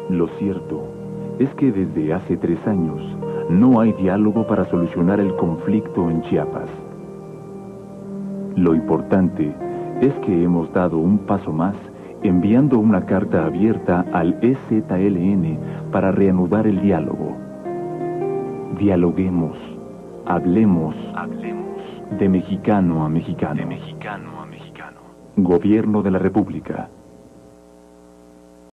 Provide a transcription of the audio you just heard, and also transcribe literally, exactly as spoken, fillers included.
Lo cierto es que desde hace tres años no hay diálogo para solucionar el conflicto en Chiapas. Lo importante es que hemos dado un paso más enviando una carta abierta al E Z L N para reanudar el diálogo. Dialoguemos, hablemos, hablemos de mexicano a mexicano. De mexicano a mexicano. Gobierno de la República.